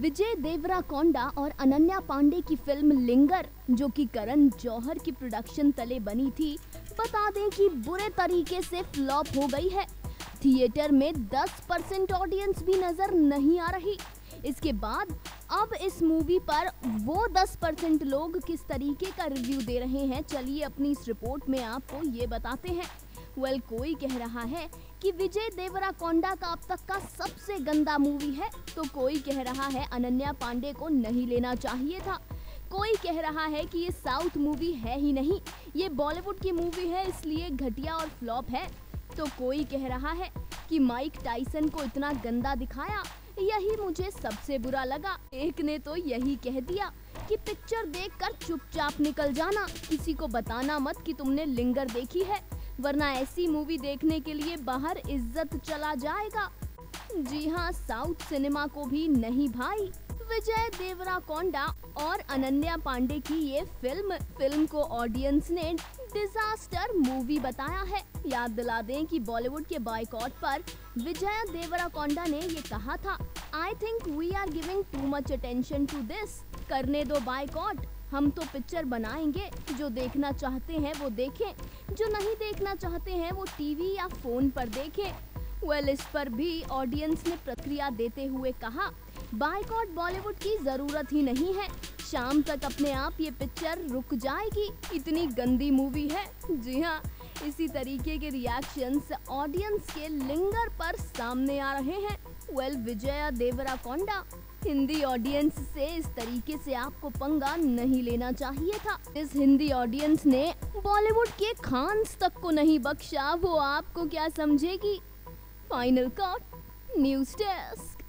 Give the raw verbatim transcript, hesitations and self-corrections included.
विजय देवराकोंडा और अनन्या पांडे की film linger, जो कि करण जौहर की प्रोडक्शन तले बनी थी, बता दें कि बुरे तरीके से फ्लॉप हो गई है। थिएटर में दस परसेंट ऑडियंस भी नजर नहीं आ रही। इसके बाद अब इस मूवी पर वो दस परसेंट लोग किस तरीके का रिव्यू दे रहे हैं, चलिए अपनी इस रिपोर्ट में आपको ये बताते हैं। वेल well, कोई कह रहा है कि विजय देवराकोंडा का अब तक का सबसे गंदा मूवी है, तो कोई कह रहा है अनन्या पांडे को नहीं लेना चाहिए था। कोई कह रहा है कि ये साउथ मूवी है ही नहीं, ये बॉलीवुड की मूवी है, इसलिए घटिया और फ्लॉप है। तो कोई कह रहा है कि माइक टाइसन को इतना गंदा दिखाया, यही मुझे सबसे बुरा लगा। एक ने तो यही कह दिया कि पिक्चर देखकर चुपचाप निकल जाना, किसी को बताना मत कि तुमने लिंगर देखी है, वरना ऐसी मूवी देखने के लिए बाहर इज्जत चला जाएगा। जी हाँ, साउथ सिनेमा को भी नहीं भाई। विजय देवराकोंडा और अनन्या पांडे की ये फिल्म फिल्म को ऑडियंस ने डिजास्टर मूवी बताया है। याद दिला दें कि बॉलीवुड के बॉयकॉट पर विजय देवराकोंडा ने ये कहा था, I think we are giving too much attention to this. करने दो बॉयकॉट, हम तो पिक्चर बनाएंगे, जो देखना चाहते हैं वो देखें, जो नहीं देखना चाहते हैं वो टीवी या फोन पर देखें। वेल, इस पर भी ऑडियंस ने प्रतिक्रिया देते हुए कहा, बायकॉट बॉलीवुड की जरूरत ही नहीं है, शाम तक अपने आप ये पिक्चर रुक जाएगी, इतनी गंदी मूवी है। जी हाँ, इसी तरीके के रिएक्शंस ऑडियंस के लिंगर पर सामने आ रहे हैं। वेल, विजय देवराकोंडा, हिंदी ऑडियंस से इस तरीके से आपको पंगा नहीं लेना चाहिए था। इस हिंदी ऑडियंस ने बॉलीवुड के खान्स तक को नहीं बख्शा, वो आपको क्या समझेगी। Final cut, news desk.